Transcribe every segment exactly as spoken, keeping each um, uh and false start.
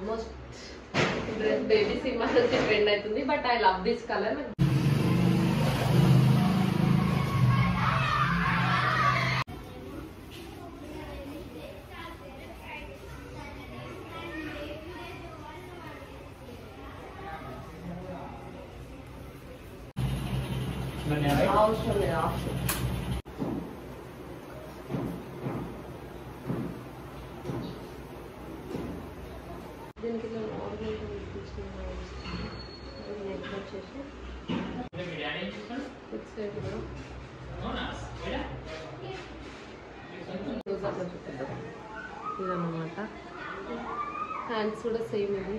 Almost dress baby cinema వచ్చి trend అవుతుంది. But I love this colour. అవసరం లేదు ఆప్షన్. దీనికి ఇదన్నమాట. హ్యాండ్స్ కూడా సేమ్ ఇది.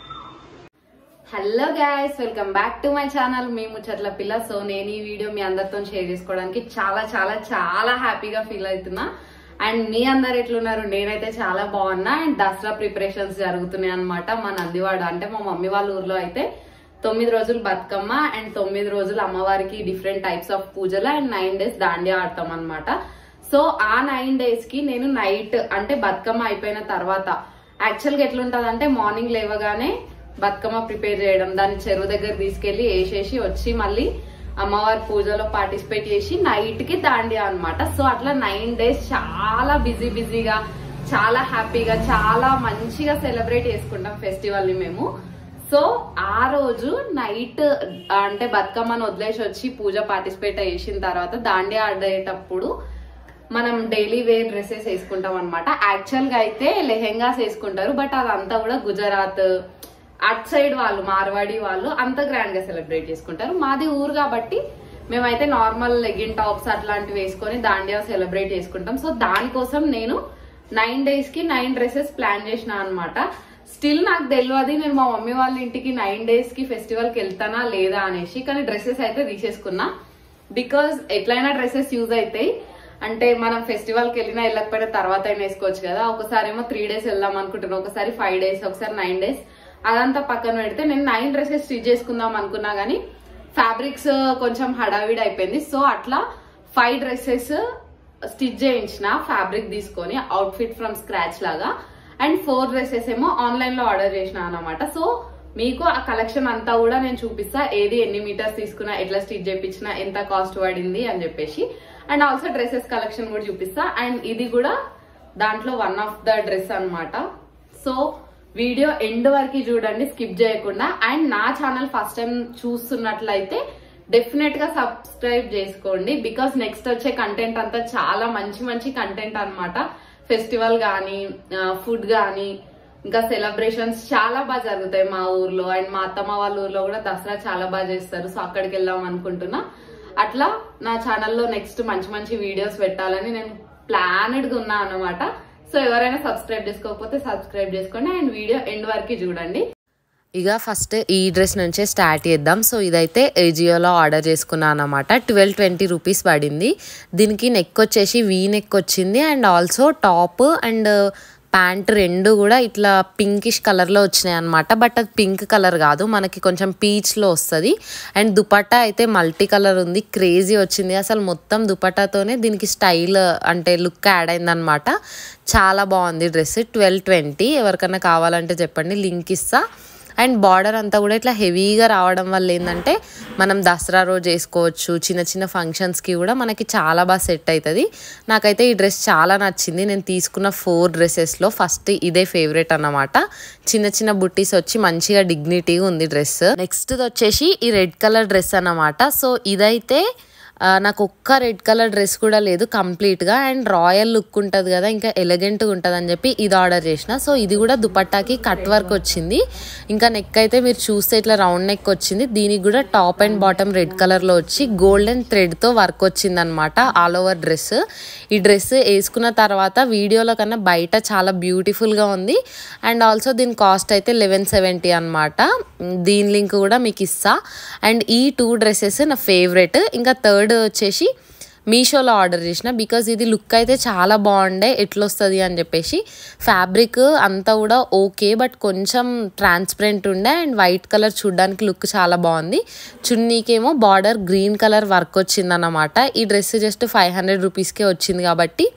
Hello guys, welcome back to my channel మీ ముచ్చట్ల పిల్ల. సో నేను ఈ వీడియో మీ అందరితో షేర్ చేసుకోవడానికి చాలా చాలా చాలా హ్యాపీగా ఫీల్ అవుతున్నా. అండ్ మీ అందరు ఎట్లున్నారు? నేనైతే చాలా బాగున్నా. అండ్ దసరా ప్రిపరేషన్స్ జరుగుతున్నాయి అనమాట మా నందివాడ, అంటే మా మమ్మీ వాళ్ళ ఊర్లో అయితే తొమ్మిది రోజులు బతుకమ్మ అండ్ తొమ్మిది రోజులు అమ్మవారికి డిఫరెంట్ టైప్స్ ఆఫ్ పూజలు అండ్ నైన్ డేస్ దాండియా ఆడతాం అనమాట. సో ఆ నైన్ డేస్ కి నేను నైట్ అంటే బతుకమ్మ అయిపోయిన తర్వాత యాక్చువల్ గా ఎట్లుంటది అంటే మార్నింగ్ లేవగానే బతుకమ్మ ప్రిపేర్ చేయడం, దాన్ని చెరువు దగ్గర తీసుకెళ్లి వేసేసి వచ్చి మళ్ళీ అమ్మవారి పూజలో పార్టిసిపేట్ చేసి నైట్ కి దాండియా అనమాట. సో అట్లా నైన్ డేస్ చాలా బిజీ బిజీగా చాలా హ్యాపీగా చాలా మంచిగా సెలబ్రేట్ చేసుకుంటాం ఫెస్టివల్ ని మేము. సో ఆ రోజు నైట్ అంటే బతుకమ్మను వదిలేసి వచ్చి పూజ పార్టిసిపేట్ చేసిన తర్వాత దాండియా ఆడేటప్పుడు మనం డైలీ వేర్ డ్రెస్సెస్ వేసుకుంటాం అనమాట. యాక్చువల్ గా అయితే లెహెంగాస్ వేసుకుంటారు, బట్ అదంతా కూడా గుజరాత్ అట్ సైడ్ వాళ్ళు మార్వాడి వాళ్ళు అంత గ్రాండ్ గా సెలబ్రేట్ చేసుకుంటారు. మాది ఊరు కాబట్టి మేమైతే నార్మల్ లెగిన్ టాప్స్ అట్లాంటివి వేసుకొని దాండియా సెలబ్రేట్ చేసుకుంటాం. సో దానికోసం నేను నైన్ డేస్ కి నైన్ డ్రెస్సెస్ ప్లాన్ చేసిన అనమాట. స్టిల్ నాకు తెలియదు నేను మా మమ్మీ వాళ్ళ ఇంటికి నైన్ డేస్ కి ఫెస్టివల్ కి వెళ్తానా లేదా అనేసి, కానీ డ్రెస్సెస్ అయితే తీసేసుకున్నా. బికాజ్ ఎట్లయినా డ్రెస్సెస్ యూజ్ అవుతాయి. అంటే మనం ఫెస్టివల్ కి వెళ్ళినా వెళ్ళకపోయినా తర్వాత అయినా వేసుకోవచ్చు కదా. ఒకసారి ఏమో త్రీ డేస్ వెళ్దాం అనుకుంటున్నాను, ఒకసారి ఫైవ్ డేస్ ఒకసారి నైన్ డేస్ అదంతా పక్కన పెడితే నేను నైన్ డ్రెస్సెస్ స్టిచ్ చేసుకుందాం అనుకున్నా గానీ ఫ్యాబ్రిక్స్ కొంచెం హడావిడి అయిపోయింది. సో అట్లా ఫైవ్ డ్రెస్సెస్ స్టిచ్ చేయించిన ఫ్యాబ్రిక్ తీసుకొని అవుట్ ఫిట్ ఫ్రమ్ స్క్రాచ్ లాగా. అండ్ ఫోర్ డ్రెస్సెస్ ఏమో ఆన్లైన్ లో ఆర్డర్ చేసిన అనమాట. సో మీకు ఆ కలెక్షన్ అంతా కూడా నేను చూపిస్తా, ఏది ఎన్ని మీటర్స్ తీసుకున్నా, ఎట్లా స్టిచ్ చేయించినా, ఎంత కాస్ట్ పడింది అని చెప్పేసి. అండ్ ఆల్సో డ్రెస్సెస్ కలెక్షన్ కూడా చూపిస్తా. అండ్ ఇది కూడా దాంట్లో వన్ ఆఫ్ ద డ్రెస్ అనమాట. సో వీడియో ఎండ్ వరకు చూడండి స్కిప్ చేయకుండా. అండ్ నా ఛానల్ ఫస్ట్ టైం చూస్తున్నట్లయితే డెఫినెట్ గా సబ్స్క్రైబ్ చేసుకోండి. బికాస్ నెక్స్ట్ వచ్చే కంటెంట్ అంతా చాలా మంచి మంచి కంటెంట్ అనమాట. ఫెస్టివల్ గానీ ఫుడ్ గానీ ఇంకా సెలబ్రేషన్స్ చాలా బాగా జరుగుతాయి మా ఊర్లో. అండ్ మా అత్తమ్మ వాళ్ళ ఊర్లో కూడా దసరా చాలా బాగా చేస్తారు. సో అక్కడికి వెళ్దాం అనుకుంటున్నా. అట్లా నా ఛానల్లో నెక్స్ట్ మంచి మంచి వీడియోస్ పెట్టాలని నేను ప్లానెడ్ గా ఉన్నా అనమాట. సో ఎవరైనా సబ్స్క్రైబ్ చేసుకోకపోతే సబ్స్క్రైబ్ చేసుకోండి అండ్ వీడియో ఎండ్ వరకు చూడండి. ఇక ఫస్ట్ ఈ డ్రెస్ నుంచే స్టార్ట్ చేద్దాం. సో ఇదైతే ఏజియోలో ఆర్డర్ చేసుకున్నాను అనమాట. ట్వెల్వ్ ట్వంటీ రూపీస్ పడింది. దీనికి నెక్ వచ్చేసి వీ నెక్ వచ్చింది. And also top and pant రెండు కూడా ఇట్లా పింకిష్ కలర్లో వచ్చినాయి అనమాట. బట్ అది పింక్ కలర్ కాదు, మనకి కొంచెం పీచ్లో వస్తుంది. అండ్ దుపట్టా అయితే మల్టీ కలర్ ఉంది, క్రేజీ వచ్చింది. అసలు మొత్తం దుపట్టాతోనే దీనికి స్టైల్ అంటే లుక్ యాడ్ అయిందనమాట. చాలా బాగుంది డ్రెస్. ట్వెల్వ్ ట్వంటీ ఎవరికైనా కావాలంటే చెప్పండి, లింక్ ఇస్తా. అండ్ బార్డర్ అంతా కూడా ఇట్లా హెవీగా రావడం వల్ల ఏంటంటే మనం దసరా రోజు వేసుకోవచ్చు, చిన్న చిన్న ఫంక్షన్స్కి కూడా మనకి చాలా బాగా సెట్ అవుతుంది. నాకైతే ఈ డ్రెస్ చాలా నచ్చింది. నేను తీసుకున్న ఫోర్ డ్రెస్సెస్లో ఫస్ట్ ఇదే ఫేవరెట్ అన్నమాట. చిన్న చిన్న బుట్టీస్ వచ్చి మంచిగా డిగ్నిటీగా ఉంది డ్రెస్. నెక్స్ట్ వచ్చేసి ఈ రెడ్ కలర్ డ్రెస్ అన్నమాట. సో ఇదైతే నాకు ఒక్క రెడ్ కలర్ డ్రెస్ కూడా లేదు కంప్లీట్గా. అండ్ రాయల్ లుక్ ఉంటుంది కదా, ఇంకా ఎలిగెంట్గా ఉంటుంది అని చెప్పి ఇది ఆర్డర్ చేసిన. సో ఇది కూడా దుపట్టాకి కట్ వర్క్ వచ్చింది. ఇంకా నెక్ అయితే మీరు చూస్తే ఇట్లా రౌండ్ నెక్ వచ్చింది. దీనికి కూడా టాప్ అండ్ బాటమ్ రెడ్ కలర్లో వచ్చి గోల్డెన్ థ్రెడ్తో వర్క్ వచ్చింది అనమాట ఆల్ ఓవర్ డ్రెస్. ఈ డ్రెస్ వేసుకున్న తర్వాత వీడియోలో కన్నా బయట చాలా బ్యూటిఫుల్గా ఉంది. అండ్ ఆల్సో దీని కాస్ట్ అయితే లెవెన్ సెవెంటీ అనమాట. దీని లింక్ కూడా మీకు ఇస్తా. అండ్ ఈ టూ డ్రెస్సెస్ నా ఫేవరెట్. ఇంకా థర్డ్ వచ్చేసి మీషోలో ఆర్డర్ చేసిన. బికాజ్ ఇది లుక్ అయితే చాలా బాగుండే, ఎట్లా వస్తుంది అని చెప్పేసి. ఫ్యాబ్రిక్ అంతా కూడా ఓకే, బట్ కొంచెం ట్రాన్స్పరెంట్ ఉండే. అండ్ వైట్ కలర్ చూడడానికి లుక్ చాలా బాగుంది. చున్నీకేమో బార్డర్ గ్రీన్ కలర్ వర్క్ వచ్చిందన్నమాట. ఈ డ్రెస్ జస్ట్ ఫైవ్ హండ్రెడ్ రూపీస్కే వచ్చింది కాబట్టి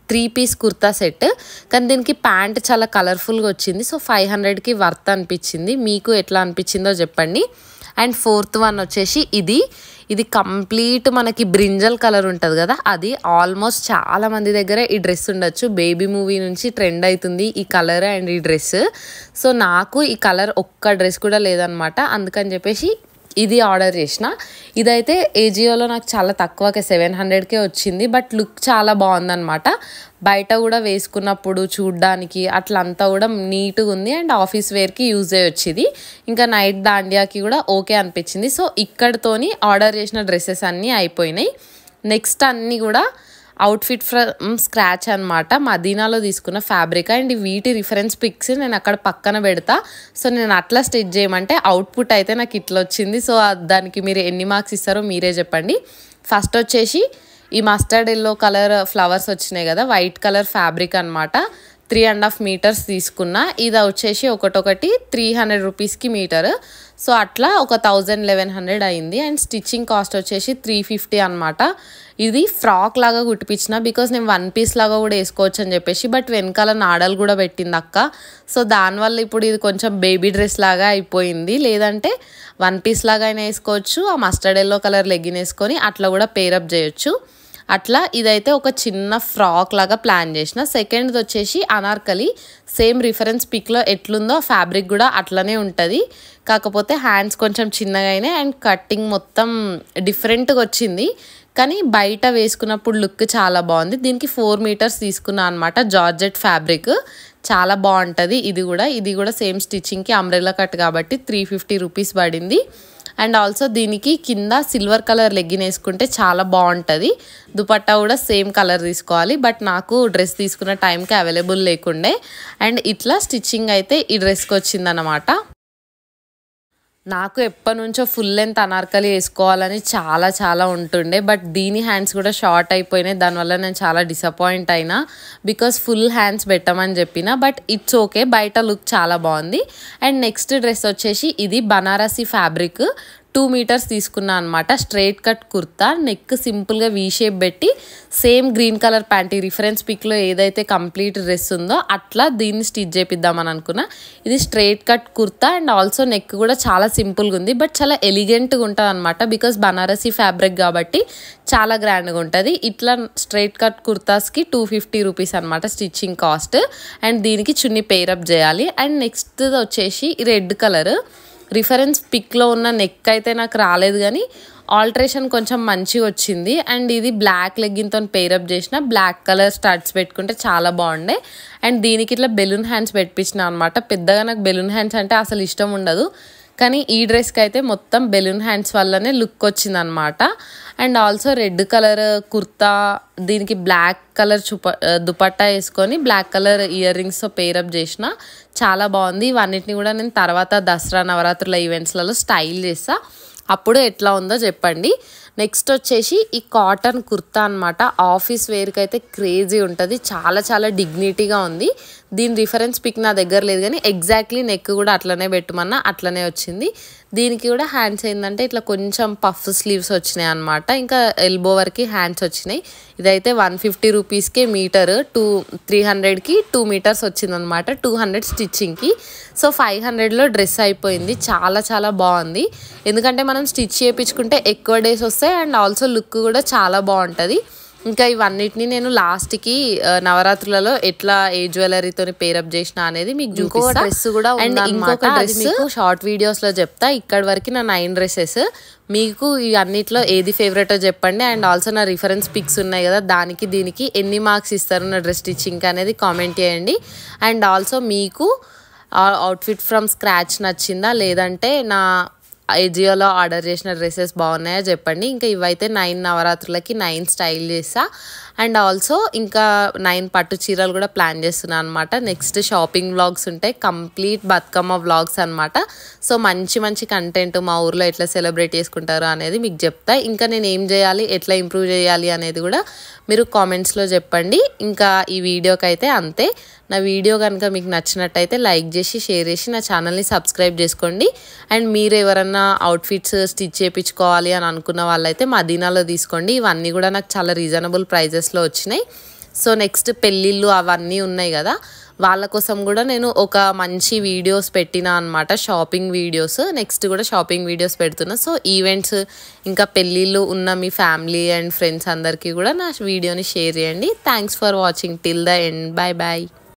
త్రీ పీస్ కుర్తా సెట్. కానీ దీనికి ప్యాంట్ చాలా కలర్ఫుల్గా వచ్చింది. సో ఫైవ్ హండ్రెడ్కి వర్త్ అనిపించింది. మీకు ఎట్లా అనిపించిందో చెప్పండి. అండ్ ఫోర్త్ వన్ వచ్చేసి ఇది ఇది కంప్లీట్ మనకి బ్రింజల్ కలర్ ఉంటుంది కదా, అది ఆల్మోస్ట్ చాలా మంది దగ్గర ఈ డ్రెస్ ఉండొచ్చు. బేబీ మూవీ నుంచి ట్రెండ్ అవుతుంది ఈ కలర్ అండ్ ఈ డ్రెస్. సో నాకు ఈ కలర్ ఒక్క డ్రెస్ కూడా లేదనమాట. అందుకని చెప్పేసి ఇది ఆర్డర్ చేసిన. ఇదైతే ఏజియోలో నాకు చాలా తక్కువకే సెవెన్ హండ్రెడ్కే వచ్చింది. బట్ లుక్ చాలా బాగుందనమాట. బయట కూడా వేసుకున్నప్పుడు చూడ్డానికి అట్లంతా కూడా నీట్గా ఉంది. అండ్ ఆఫీస్ వేర్కి యూజ్ అయ్యొచ్చు ఇది. ఇంకా నైట్ దాండియాకి కూడా ఓకే అనిపించింది. సో ఇక్కడితోని ఆర్డర్ చేసిన డ్రెస్సెస్ అన్నీ అయిపోయినాయి. నెక్స్ట్ అన్నీ కూడా అవుట్ఫిట్ ఫ్రమ్ స్క్రాచ్ అనమాట. మదీనాలో తీసుకున్న ఫ్యాబ్రిక్. అండ్ వీటి రిఫరెన్స్ పిక్స్ నేను అక్కడ పక్కన పెడతా. సో నేను అట్లా స్టిచ్ చేయమంటే అవుట్పుట్ అయితే నాకు ఇట్లా వచ్చింది. సో దానికి మీరు ఎన్ని మార్క్స్ ఇస్తారో మీరే చెప్పండి. ఫస్ట్ వచ్చేసి ఈ మస్టర్డ్ ఎల్లో కలర్ ఫ్లవర్స్ వచ్చినాయి కదా, వైట్ కలర్ ఫ్యాబ్రిక్ అనమాట. త్రీ అండ్ హాఫ్ మీటర్స్ తీసుకున్నా. ఇది వచ్చేసి ఒకటొకటి త్రీ హండ్రెడ్ రూపీస్కి మీటర్. సో అట్లా ఒక థౌజండ్ లెవెన్ హండ్రెడ్ అయింది. అండ్ స్టిచ్చింగ్ కాస్ట్ వచ్చేసి త్రీ ఫిఫ్టీ అనమాట. ఇది ఫ్రాక్ లాగా కుట్టిపించిన, బికాస్ నేను వన్ పీస్ లాగా కూడా వేసుకోవచ్చు అని చెప్పేసి. బట్ వెనకాల నాడలు కూడా పెట్టింది అక్క. సో దానివల్ల ఇప్పుడు ఇది కొంచెం బేబీ డ్రెస్ లాగా అయిపోయింది. లేదంటే వన్ పీస్ లాగా అయినా వేసుకోవచ్చు. ఆ మస్టర్డ్ ఎల్లో కలర్ లెగ్గిన్ వేసుకొని అట్లా కూడా పేరప్ చేయొచ్చు. అట్లా ఇదైతే ఒక చిన్న ఫ్రాక్ లాగా ప్లాన్ చేసిన. సెకండ్ది వచ్చేసి అనార్కలి. సేమ్ రిఫరెన్స్ పిక్లో ఎట్లుందో ఫ్యాబ్రిక్ కూడా అట్లనే ఉంటుంది. కాకపోతే హ్యాండ్స్ కొంచెం చిన్నగా అయినాయి. అండ్ కట్టింగ్ మొత్తం డిఫరెంట్గా వచ్చింది. కానీ బయట వేసుకున్నప్పుడు లుక్ చాలా బాగుంది. దీనికి ఫోర్ మీటర్స్ తీసుకున్నా అనమాట. జార్జెట్ ఫ్యాబ్రిక్ చాలా బాగుంటుంది. ఇది కూడా ఇది కూడా సేమ్ స్టిచ్చింగ్కి అంబ్రెల్లా కట్ కాబట్టి త్రీ ఫిఫ్టీ రూపీస్ పడింది. అండ్ ఆల్సో దీనికి కింద సిల్వర్ కలర్ లెగ్గిన్ వేసుకుంటే చాలా బాగుంటుంది. దుపట్టా కూడా సేమ్ కలర్ తీసుకోవాలి. బట్ నాకు డ్రెస్ తీసుకున్న టైంకి అవైలబుల్ లేకుండే. అండ్ ఇట్లా స్టిచ్చింగ్ అయితే ఈ డ్రెస్కి వచ్చిందనమాట. నాకు ఎప్పటి నుంచో ఫుల్ లెంత్ అనార్కలి వేసుకోవాలని చాలా చాలా ఉంటుండే. బట్ దీని హ్యాండ్స్ కూడా షార్ట్ అయిపోయినాయి. దానివల్ల నేను చాలా డిసప్పాయింట్ అయినా. బికాస్ ఫుల్ హ్యాండ్స్ పెట్టమని చెప్పిన. బట్ ఇట్స్ ఓకే, బయట లుక్ చాలా బాగుంది. అండ్ నెక్స్ట్ డ్రెస్ వచ్చేసి ఇది బనారసి ఫ్యాబ్రిక్. టూ మీటర్స్ తీసుకున్నా అనమాట. స్ట్రైట్ కట్ కుర్తా, నెక్ సింపుల్గా వీ షేప్ పెట్టి same green colour pant, reference పిక్లో ఏదైతే కంప్లీట్ డ్రెస్ ఉందో అట్లా దీన్ని స్టిచ్ చేపిద్దామని అనుకున్నా. ఇది straight cut kurta. And also neck కూడా చాలా సింపుల్గా ఉంది. బట్ చాలా ఎలిగెంట్గా ఉంటుంది అనమాట. బికాస్ బనారసి ఫ్యాబ్రిక్ కాబట్టి చాలా గ్రాండ్గా ఉంటుంది. ఇట్లా స్ట్రైట్ కట్ కుర్తాస్కి టూ ఫిఫ్టీ రూపీస్ అనమాట స్టిచ్చింగ్ కాస్ట్. అండ్ దీనికి చున్నీ పేరప్ చేయాలి. అండ్ నెక్స్ట్ వచ్చేసి రెడ్ కలర్. రిఫరెన్స్ పిక్లో ఉన్న నెక్ అయితే నాకు రాలేదు, కానీ ఆల్టరేషన్ కొంచెం మంచిగా వచ్చింది. అండ్ ఇది బ్లాక్ లెగ్గిన్తో పేరప్ చేసిన. బ్లాక్ కలర్ స్టడ్స్ పెట్టుకుంటే చాలా బాగుండే. అండ్ దీనికి ఇట్లా బెలూన్ హ్యాండ్స్ పెట్టించిన అనమాట. పెద్దగా నాకు బెలూన్ హ్యాండ్స్ అంటే అసలు ఇష్టం ఉండదు, కానీ ఈ డ్రెస్కి అయితే మొత్తం బెలూన్ హ్యాండ్స్ వల్లనే లుక్ వచ్చిందనమాట. And also red colour kurta, దీనికి బ్లాక్ కలర్ చుప దుపట్టా వేసుకొని బ్లాక్ కలర్ ఇయర్ రింగ్స్తో పేరప్ చేసిన. చాలా బాగుంది. ఇవన్నిటిని కూడా నేను తర్వాత దసరా నవరాత్రుల ఈవెంట్స్లలో స్టైల్ చేస్తా. అప్పుడు ఎట్లా ఉందో చెప్పండి. నెక్స్ట్ వచ్చేసి ఈ కాటన్ కుర్తా అనమాట. ఆఫీస్ వేర్కి అయితే క్రేజీ ఉంటుంది. చాలా చాలా డిగ్నిటీగా ఉంది. దీని రిఫరెన్స్ పిక్ నా దగ్గర లేదు, కానీ ఎగ్జాక్ట్లీ నెక్ కూడా అట్లనే పెట్టమన్నా అట్లనే వచ్చింది. దీనికి కూడా హ్యాండ్స్ ఏంటంటే ఇట్లా కొంచెం పఫ్ స్లీవ్స్ వచ్చినాయి అనమాట. ఇంకా ఎల్బో వరకు హ్యాండ్స్ వచ్చినాయి. ఇదైతే వన్ ఫిఫ్టీ రూపీస్కే మీటర్. టూ త్రీ హండ్రెడ్కి టూ మీటర్స్ వచ్చిందనమాట. టూ హండ్రెడ్ స్టిచ్చింగ్కి. సో ఫైవ్ హండ్రెడ్లో డ్రెస్ అయిపోయింది. చాలా చాలా బాగుంది. ఎందుకంటే మనం స్టిచ్ చేయించుకుంటే ఎక్కువ డేస్ వస్తాయి. అండ్ ఆల్సో లుక్ కూడా చాలా బాగుంటుంది. ఇంకా ఇవన్నిటిని నేను లాస్ట్కి నవరాత్రులలో ఎట్లా ఏ జ్యువెలరీతో పేరప్ చేసిన అనేది మీకు చూపిస్తా. డ్రెస్ కూడా అండ్ ఇంకొక డ్రెస్ మీకు షార్ట్ వీడియోస్లో చెప్తా. ఇక్కడ వరకు నా నైన్ డ్రెస్సెస్. మీకు ఈ అన్నిట్లో ఏది ఫేవరెటో చెప్పండి. అండ్ ఆల్సో నా రిఫరెన్స్ పిక్స్ ఉన్నాయి కదా, దానికి దీనికి ఎన్ని మార్క్స్ ఇస్తారు నా డ్రెస్ స్టిచ్చింగ్ అనేది కామెంట్ చేయండి. అండ్ ఆల్సో మీకు అవుట్ఫిట్ ఫ్రమ్ స్క్రాచ్ నచ్చిందా, లేదంటే నా ఏజియోలో ఆర్డర్ చేసిన డ్రెస్సెస్ బాగున్నాయో చెప్పండి. ఇంకా ఇవైతే నైన్ నవరాత్రులకి నైన్ స్టైల్ చేస్తా. అండ్ ఆల్సో ఇంకా నైన్ పట్టు చీరలు కూడా ప్లాన్ చేస్తున్నాను అనమాట. నెక్స్ట్ షాపింగ్ వ్లాగ్స్ ఉంటాయి, కంప్లీట్ బతుకమ్మ వ్లాగ్స్ అనమాట. సో మంచి మంచి కంటెంట్ మా ఊర్లో ఎట్లా సెలబ్రేట్ చేసుకుంటారు అనేది మీకు చెప్తా. ఇంకా నేను ఏం చేయాలి, ఎట్లా ఇంప్రూవ్ చేయాలి అనేది కూడా మీరు కామెంట్స్లో చెప్పండి. ఇంకా ఈ వీడియోకి అయితే అంతే. నా వీడియో కనుక మీకు నచ్చినట్టయితే లైక్ చేసి షేర్ చేసి నా ఛానల్ని సబ్స్క్రైబ్ చేసుకోండి. అండ్ మీరు ఎవరన్నా అవుట్ఫిట్స్ స్టిచ్ చేయించుకోవాలి అని అనుకున్న వాళ్ళైతే మదీనాలో తీసుకోండి. ఇవన్నీ కూడా నాకు చాలా రీజనబుల్ ప్రైజెస్లో వచ్చినాయి. సో నెక్స్ట్ పెళ్ళిళ్ళు అవన్నీ ఉన్నాయి కదా, వాళ్ళ కోసం కూడా నేను ఒక మంచి వీడియోస్ పెట్టినా అనమాట, షాపింగ్ వీడియోస్. నెక్స్ట్ కూడా షాపింగ్ వీడియోస్ పెడుతున్నా. సో ఈవెంట్స్ ఇంకా పెళ్ళిళ్ళు ఉన్న మీ ఫ్యామిలీ అండ్ ఫ్రెండ్స్ అందరికీ కూడా నా వీడియోని షేర్ చేయండి. Thanks for watching till the end. Bye bye.